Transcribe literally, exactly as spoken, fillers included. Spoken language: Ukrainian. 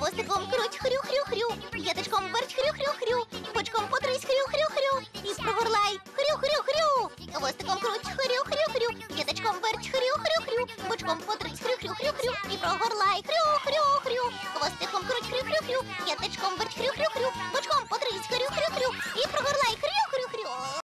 Хвостиком круть хрю-хрю-хрю, п'ятачком верть хрю-хрю-хрю, бочком потрись хрю-хрю-хрю і прогорляй хрю-хрю-хрю. Хвостиком круть хрю-хрю-хрю, п'ятачком верть хрю-хрю-хрю, бочком потрись хрю-хрю-хрю і прогорляй хрю-хрю-хрю. Хвостиком круть хрю-хрю-хрю, п'ятачком верть хрю-хрю-хрю, бочком потрись хрю-хрю-хрю і прогорляй хрю-хрю-хрю.